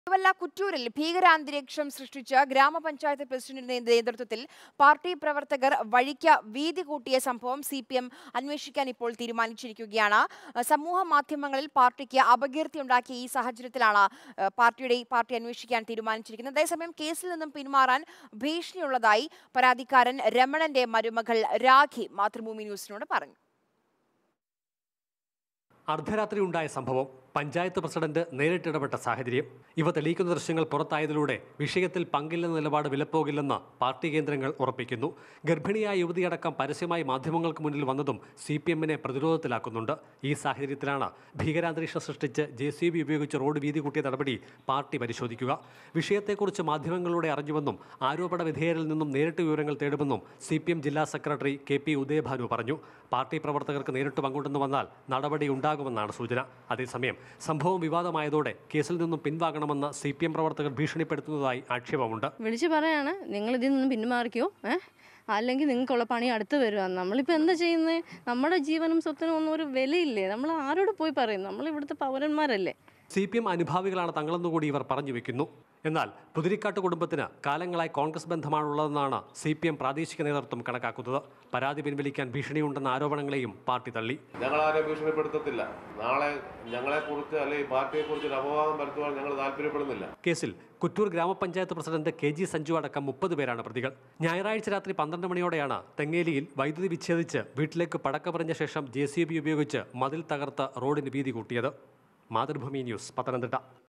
കുറ്റൂരിൽ ഭീകരാന്തരീക്ഷം സൃഷ്ടിച്ച ഗ്രാമപഞ്ചായത്ത് പ്രസിഡന്റിന്റെ നേതൃത്വത്തിൽ പാർട്ടി പ്രവർത്തകർ വഴിക്ക് വീതി കൂട്ടിയ സംഭവം സിപിഎം അന്വേഷിക്കാൻ ഇപ്പോൾ തീരുമാനിച്ചിരിക്കുകയാണ്. സമൂഹ മാധ്യമങ്ങളിൽ പാർട്ടിക്ക് അപകീർത്തിയുണ്ടാക്കിയ ഈ സാഹചര്യത്തിലാണ് പാർട്ടി അന്വേഷിക്കാൻ തീരുമാനിച്ചിരിക്കുന്നത്. അതേസമയം കേസിൽ നിന്നും പിന്മാറാൻ ഭീഷണിയുള്ളതായി പരാതിക്കാരൻ രമണന്റെ മരുമകൾ രാഖി മാതൃഭൂമി ന്യൂസിനോട് പറഞ്ഞു. അർദ്ധരാത്രി ഉണ്ടായ സംഭവം, പഞ്ചായത്ത് പ്രസിഡന്റ് നേരിട്ടിടപെട്ട സാഹചര്യം, ഇവ തെളിയിക്കുന്ന ദൃശ്യങ്ങൾ പുറത്തായതിലൂടെ വിഷയത്തിൽ പങ്കില്ലെന്ന നിലപാട് വിലപ്പോകില്ലെന്ന് പാർട്ടി കേന്ദ്രങ്ങൾ ഉറപ്പിക്കുന്നു. ഗർഭിണിയായ യുവതിയടക്കം പരസ്യമായി മാധ്യമങ്ങൾക്ക് മുന്നിൽ വന്നതും സിപിഎമ്മിനെ പ്രതിരോധത്തിലാക്കുന്നുണ്ട്. ഈ സാഹചര്യത്തിലാണ് ഭീകരാന്തരീക്ഷം സൃഷ്ടിച്ച് JCB ഉപയോഗിച്ച് റോഡ് വീതി കൂട്ടിയ നടപടി പാർട്ടി പരിശോധിക്കുക. വിഷയത്തെക്കുറിച്ച് മാധ്യമങ്ങളിലൂടെ അറിഞ്ഞുവെന്നും ആരോപണ വിധേയരിൽ നിന്നും നേരിട്ട് വിവരങ്ങൾ തേടുമെന്നും CPM ജില്ലാ സെക്രട്ടറി KP ഉദയഭാനു പറഞ്ഞു. പാർട്ടി പ്രവർത്തകർക്ക് നേരിട്ട് പങ്കുണ്ടെന്ന് വന്നാൽ നടപടി ഉണ്ടാകുമെന്നാണ് സൂചന. അതേസമയം സംഭവം വിവാദമായതോടെ കേസിൽ നിന്നും പിൻവാങ്ങണമെന്ന് CPM പ്രവർത്തകർ ഭീഷണിപ്പെടുത്തുന്നതായി ആക്ഷേപമുണ്ട്. വിളിച്ചു പറയാണ്, നിങ്ങൾ ഇതിൽ നിന്നും പിന്മാറിക്കോ, അല്ലെങ്കിൽ നിങ്ങൾക്കുള്ള പണി അടുത്ത് വരുക. നമ്മളിപ്പോൾ എന്താ ചെയ്യുന്നത്? നമ്മുടെ ജീവനും സ്വത്തിനും ഒന്നും ഒരു വിലയില്ലേ? നമ്മൾ ആരോട് പോയി പറയും? നമ്മൾ ഇവിടുത്തെ പൗരന്മാരല്ലേ? CPM അനുഭാവികളാണ് തങ്ങളെന്നുകൂടി ഇവർ പറഞ്ഞു വെക്കുന്നു. എന്നാൽ പുതിരിക്കാട്ട് കുടുംബത്തിന് കാലങ്ങളായി കോൺഗ്രസ് ബന്ധമാണുള്ളതെന്നാണ് CPM പ്രാദേശിക നേതൃത്വം കണക്കാക്കുന്നത്. പരാതി പിൻവലിക്കാൻ ഭീഷണിയുണ്ടെന്ന ആരോപണങ്ങളെയും പാർട്ടി തള്ളി. ഞങ്ങളാരെ ഭീഷണിപ്പെടുത്തത്തില്ല. നാളെ ഞങ്ങളെക്കുറിച്ച് അല്ലെങ്കിൽ പാർട്ടിയെക്കുറിച്ച് ഒരു അപവാദം പരത്തുവാൻ ഞങ്ങൾ താല്പര്യപ്പെടുന്നില്ല. കേസിൽ കുറ്റൂർ ഗ്രാമപഞ്ചായത്ത് പ്രസിഡന്റ് KG സഞ്ജു അടക്കം 30 പേരാണ് പ്രതികൾ. ഞായറാഴ്ച രാത്രി 12 മണിയോടെയാണ് തെങ്ങേലിയിൽ വൈദ്യുതി വിച്ഛേദിച്ച് വീട്ടിലേക്ക് പടക്കപറിഞ്ഞ ശേഷം JCB ഉപയോഗിച്ച് മതിൽ തകർത്ത് റോഡിന് വീതി കൂട്ടിയത്. മാതൃഭൂമി ന്യൂസ്, പത്തനംതിട്ട.